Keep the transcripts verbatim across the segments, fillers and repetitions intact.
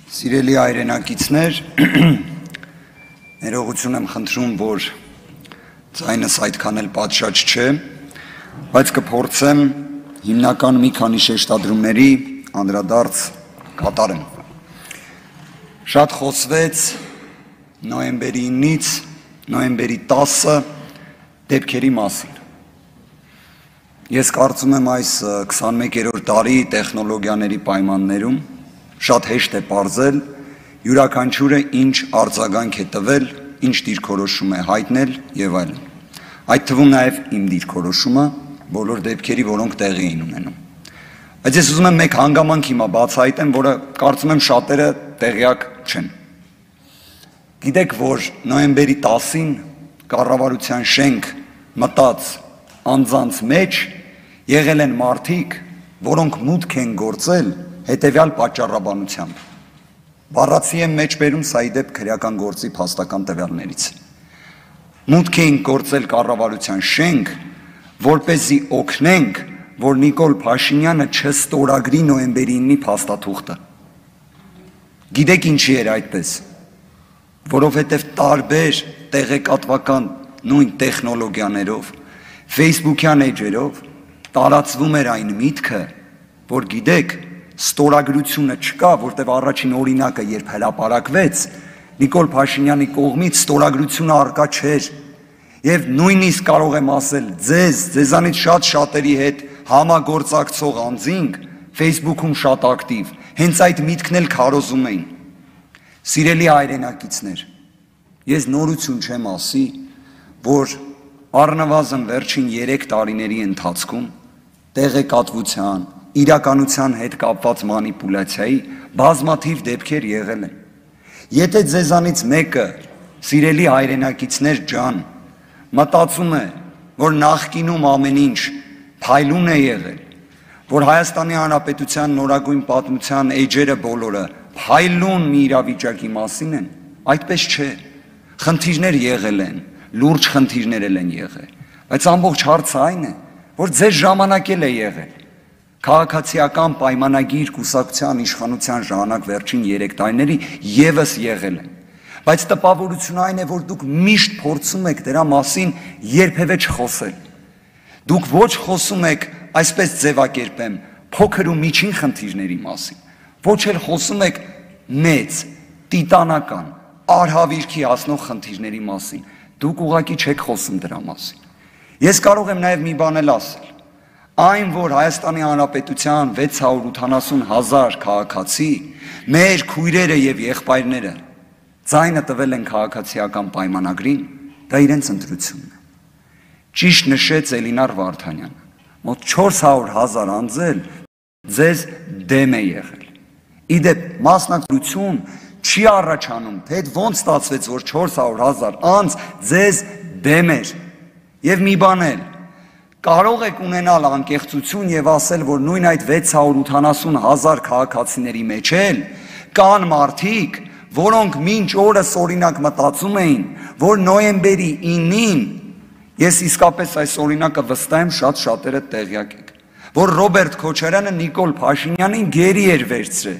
Սիրելի հայրենակիցներ, ներողություն եմ խնդրում, որ ձայնս այդքան էլ պատշաճ չէ, բայց կփորձեմ հիմնական մի քանի շեշտադրումների անդրադարձ կատարեմ։ Շատ խոսվեց նոյեմբերի ինից նոյեմբերի տասը դեպքերի մասին։ Ես կարծում եմ այս քսանմեկերորդ դարի տեխնոլոգիաների պայմաններում շատ հեշտ է պարզել յուրաքանչյուրը ինչ արձագանք է տվել, ինչ դիրքորոշում է հայտնել եւ այլն։ Այդ թվում նաեւ իմ դիրքորոշումը բոլոր դեպքերի, որոնք տեղի էին ունենում։ Բայց ես ուզում եմ մեկ հանգամանք հիմա բացահայտեմ, որը կարծում եմ շատերը տեղյակ չեն։ Գիտեք, որ նոյեմբերի տասին կառավարության շենք մտած անձանց մեջ եղել են մարդիկ, որոնք մուտք են գործել հետևյալ պատճառաբանությամբ։ Բառացի եմ մեջ բերում սա ի դեպ քրեական գործի փաստական տվյալներից։ Մուտք էին գործել կառավարության շենք, որպեսզի օգնենք, որ Նիկոլ Փաշինյանը չստորագրի նոյեմբերի ինի փաստաթուղթը։ Գիտեք ինչի էր այդպես, որովհետև տարբեր տեղեկատվական նույն տեխնոլոգիաներով, Facebook-յան էջերով տարածվում էր այն միտքը, որ գիտեք, ստորագրությունը չկա, որտեղ առաջին օրինակը երբ հրապարակվեց, Նիկոլ Փաշինյանի կողմից ստորագրությունը առկա չէր, եւ նույնիսկ կարող եմ ասել ձեզ, ձեզանից շատ շատերի հետ համագործակցող անձինք Facebook-ում շատ ակտիվ, հենց այդ միտքն էլ քարոզում էին։ Սիրելի հայրենակիցներ, ես նորություն չեմ ասի, որ առնվազն վերջին երեք տարիների ընթացքում տեղեկատվության, իրականության հետ կապված մանիպուլյացիայի բազմաթիվ դեպքեր եղել են։ Եթե ձեզանից մեկը, սիրելի հայրենակիցներ ջան, մտածում է, որ նախկինում ամեն ինչ փայլուն է եղել, որ Հայաստանի Հանրապետության նորագույն պատմության էջերը բոլորը փայլուն մի իրավիճակի մասին են, այդպես չէ։ Խնդիրներ եղել են, լուրջ խնդիրներ են եղել, բայց ամբողջ հարցը այն է, որ ձեր ժամանակ էլ է եղել։ Քաղաքացիական պայմանագիր կուսակցության իշխանության ժամանակ վերջին երեք տարիների եւս եղել են։ Բայց տպավորությունը այն է, որ դուք միշտ փորձում եք դրա մասին երբևէ չխոսել։ Դուք ոչ խոսում եք, այսպես ձևակերպեմ, փոքր ու միջին խնդիրների մասին, ոչ էլ խոսում եք մեծ, տիտանական, արհավիրքի հասնող խնդիրների մասին։ Դուք ուղղակի չեք խոսում դրա մասին։ Ես կարող եմ նաև մի բան էլ ասել։ Այն, որ Հայաստանի Հանրապետության վեց հարյուր ութանասուն հազար քաղաքացի, մեր քույրերը եւ եղբայրները ձայնը տվել են քաղաքացիական պայմանագրին, դա իրենց ընտրությունն է։ Ճիշտ նշեց Էլինար Վարդանյանը, մոտ չորս հարյուր հազար անձել ձեզ դեմ է եղել։ Իդեպ մասնակցություն չի առաջանում, թե ոնց ստացվեց, որ չորս հարյուր հազար անձ ձեզ դեմ էր։ Եվ մի բան էլ, կարող եք ունենալ անկեղծություն եւ ասել, որ նույն այդ վեց հարյուր ութանասուն հազար քաղաքացիների մեջ էլ կան մարդիկ, որոնք մինչ օրս օրինակ մտածում էին, որ նոյեմբերի ինին, ես իսկապես այս օրինակը վստահ եմ շատ շատերը տեղյակ եք, որ Ռոբերտ Քոչարյանը Նիկոլ Փաշինյանին գերի էր վերցրել։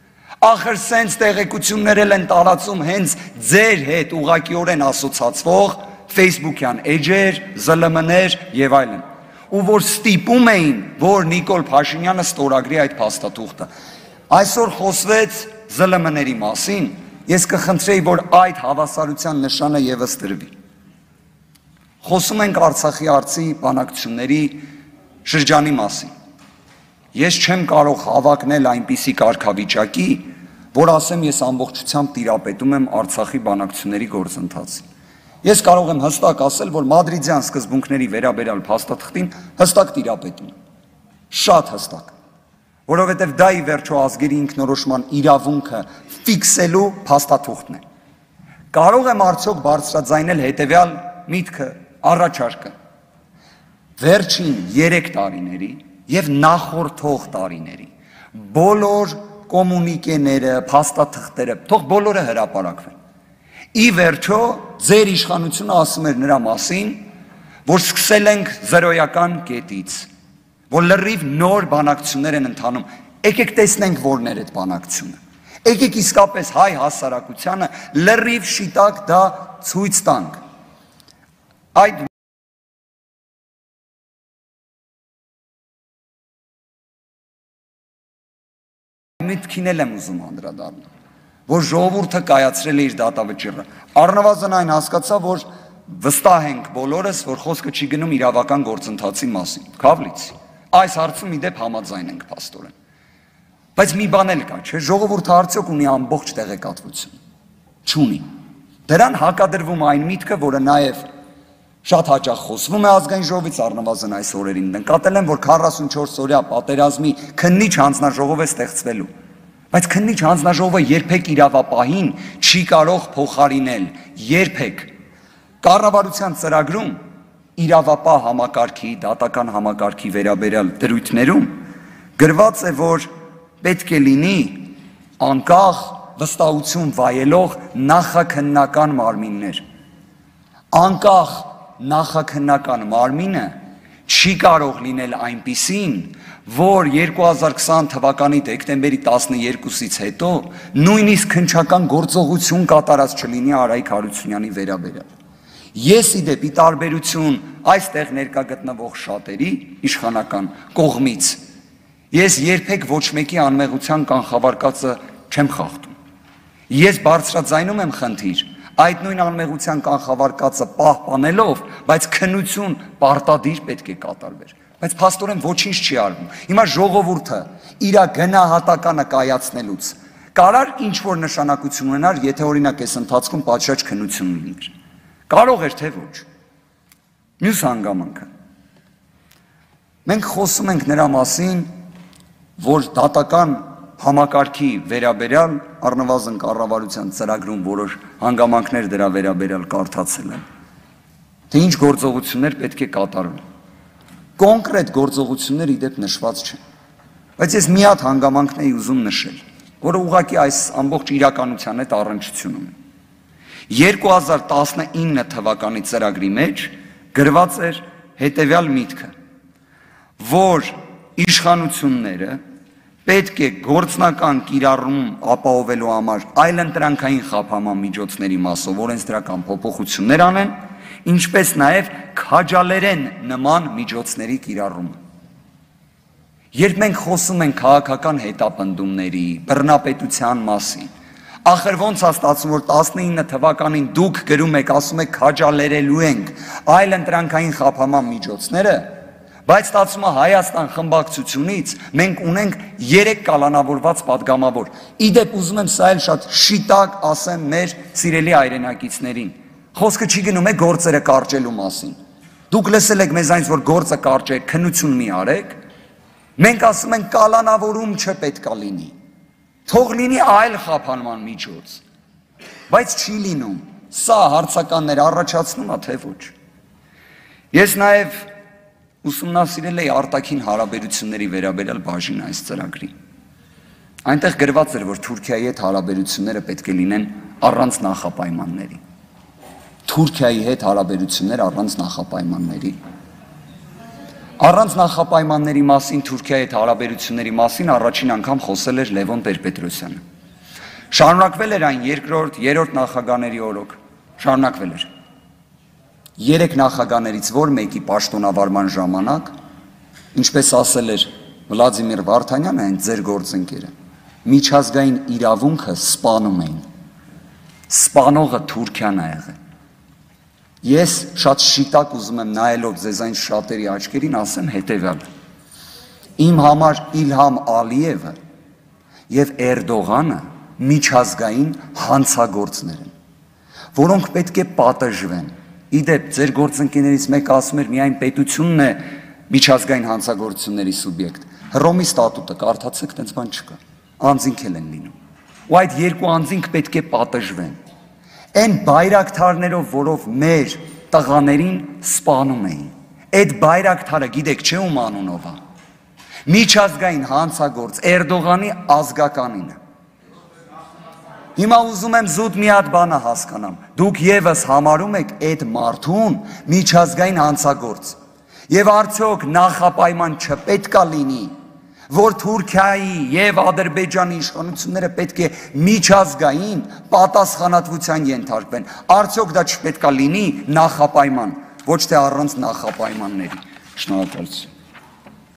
Ախր սենց տեղեկություններ են տարածում հենց ձեր հետ ուղղակիորեն ասոցացվող Facebook-յան էջեր, զլ էմ էներ եւ այլն, ու որ ստիպում էին, որ Նիկոլ Փաշինյանը ստորագրի այդ փաստաթուղթը։ Այսօր խոսվեց զլ էմ էների մասին, ես կխնդրեի, որ այդ հավասարության նշանը եւս տրվի։ Խոսում ենք Արցախի արծի բանակցությունների շրջանի մասին։ Ես չեմ կարող հավակնել այնպիսի կարգավիճակի, որ ասեմ ես ամբողջությամբ տիրապետում եմ Արցախի բանակցությունների գործընթացին։ Ես կարող եմ հստակ ասել, որ մադրիդյան սկզբունքների վերաբերյալ փաստաթղթին հստակ տիրապետում եմ։ Շատ հստակ։ Որովհետև դա ի վերջո ազգերի ինքնորոշման իրավունքը ֆիքսելու փաստաթուղթն է։ Կարող եմ արդյոք բարձրաձայնել հետևյալ միտքը, առաջարկը։ Վերջին երեք տարիների եւ նախորդող տարիների բոլոր կոմունիկեները, փաստաթղթերը, թող բոլորը հրապարակվեն։ Ի վերջո ձեր իշխանությունը ասում էր նրա մասին, որ սկսել ենք զրոյական կետից, որ լրիվ նոր բանակցություններ են ընթանում։ Եկեք տեսնենք որներ այդ բանակցությունը։ Եկեք իսկապես հայ հասարակությանը լրիվ շիտակ դա ցույց տանք։ Այդ միտքին եմ ուզում անդրադառնալ, որ ժողովուրդը կայացրել է իր դատավճիռը։ Առնվազն այն հասկացա, որ վստահ ենք բոլորս, որ խոսքը չի գնում իրավական գործընթացի մասին։ Քավլից։ Այս հարցում իդեպ համաձայն ենք փաստորեն։ Բայց մի բան էլ կա, չէ՞, ժողովուրդը արդյոք ունի ամբողջ տեղեկատվություն։ Չունի։ Դրան հակադրվում այն միտքը, որը նաև շատ հաճախ խոսվում է ազգային ժողովից, առնվազն այս օրերին նկատել եմ, որ քառասունչորս օրյա պատերազմի քննիչ հանձնաժողով է ստեղծվելու։ Բայց քննիչ հանձնաժողովը երբեք իրավապահին չի կարող փոխարինել, երբեք։ Կառավարության ծրագրում իրավապահ համակարգի, դատական համակարգի վերաբերյալ դրույթներում գրված է, որ պետք է լինի անկախ վստահություն վայելող նախաքննական մարմիններ։ Անկախ նախաքննական մարմինը չի կարող լինել այնպիսին, որ երկու հազար քսան թվականի դեկտեմբերի տասներկուսից հետո նույնիսկ քննչական գործողություն կատարած չլինի Արայիկ Հարությունյանի վերաբերյալ։ Ես իդեպ ի տարբերություն այստեղ ներկա գտնվող շատերի իշխանական կողմից ես երբեք ոչ մեկի անմեղության կանխավարկածը չեմ խախտում։ Ես բարձրաձայնում եմ խնդիր այդ նույն անմեղության կանխավարկածը պահպանելով, բայց քննություն պարտադիր պետք է կատարվեր։ Բայց փաստորեն ոչինչ չի արվում։ Հիմա ժողովուրդը իր գնահատականը կայացնելուց կարար ինչ որ նշանակություն ունենար, եթե օրինակ այս ընթացքում պատշաճ քննություն լիներ։ Կարող էր թե ոչ։ Մյուս հանգամանքը։ Մենք խոսում ենք նրա մասին, որ դատական համակարգի վերաբերյալ առնվազն կառավարության ծրագրում որոշ հանգամանքներ դրա վերաբերյալ կարդացել են, թե ինչ գործողություններ պետք է կատարվեն։ Կոնկրետ գործողություններ իդեպ նշված չեն։ Բայց ես մի հատ հանգամանքն էի ուզում նշել, որը ուղղակի այս ամբողջ իրականության հետ առնչություն ունի։ երկու հազար տասնինը թվականի ծրագրի մեջ գրված էր հետևյալ միտքը, որ իշխանությունները պետք է գործնական կիրառում ապահովելու համար այլընտրանքային խափանման միջոցների մասով օրենսդրական փոփոխություններ անեն, ինչպես նաև քաջալերեն նման միջոցների կիրառումը։ Երբ մենք խոսում ենք քաղաքական հետապնդումների, բռնապետության մասին, ախր ոնց է ստացվում, որ տասնինը թվականին դուք գրում եք, ասում եք քաջալերելու ենք այլընտրանքային խափանման միջոցները, բայց ստացվում է Հայաստան խմբակցությունից մենք ունենք երեք կալանավորված падգամավոր։ Իդեպ ուզում եմ սա էլ շատ շիտակ ասեմ մեր սիրելի հայրենակիցներին։ Խոսքը չի գնում է գործերը կարճելու մասին։ Դուք լսել եք մեզանից, որ գործը կարճ է, քննություն մի արեք։ Մենք ասում ենք կալանավորում չպետքա լինի։ Թող լինի այլ խափանման միջոց։ Բայց չի լինում։ Սա հարցականներ առաջացնում է, թե ոչ։ Ես նաև ուսումնասիրել էի արտաքին հարաբերությունների վերաբերյալ բաժին այս ծրագրի։ Այնտեղ գրված էր, որ Թուրքիայի հետ հարաբերությունները պետք է լինեն առանց նախապայմանների։ Թուրքիայի հետ հարաբերություններ առանց նախապայմանների։ Առանց նախապայմանների մասին, Թուրքիայի հետ հարաբերությունների մասին առաջին անգամ խոսել էր Լևոն Տեր-Պետրոսյանը։ Շարունակվել էր այն երկրորդ, երրորդ նախագահների օրոք, շարունակվել էր։ Երեք նախագահներից որ մեկի պաշտոնավարման ժամանակ, ինչպես ասել էր Վլադիմիր Վարդանյանը, այն ձեր գործընկերը, միջազգային իրավունքը սպանում էին։ Սպանողը Թուրքիան է եղել։ Ես շատ շիտակ ուզում եմ նայելով ձեզ այն շատերի աչքերին ասեմ հետևյալը։ Իմ համար Իլհամ Ալիևը եւ Էրդողանը միջազգային հանցագործներ են, որոնք պետք է պատժվեն։ Իդեպ ձեր գործընկերներից մեկը ասում էր միայն պետությունն է միջազգային հանցագործությունների սուբյեկտ։ Հռոմի ստատուտը կարդացեք, տենց բան չկա։ Անձինք են լինում։ Ու այդ երկու անձինք պետք է պատժվեն։ Այն բայրակթարներով, որով մեր տղաներին սպանում էին։ Այդ բայրակթարը գիտեք չէ ում անունով է։ Միջազգային հանցագործ Էրդողանի ազգականինը։ Հիմա ուզում եմ զուտ մի հատ բանը հասկանամ։ Դուք եւս համարում եք այդ մարդուն միջազգային հանցագործ։ Եվ արդյոք նախապայման չպետքա լինի, որ Թուրքիայի եւ Ադրբեջանի իշխանությունները պետք է միջազգային պատասխանատվության ենթարկվեն։ Արդյոք դա չպետք է լինի նախապայման, ոչ թե առանց նախապայմանների։ Շնորհակալություն։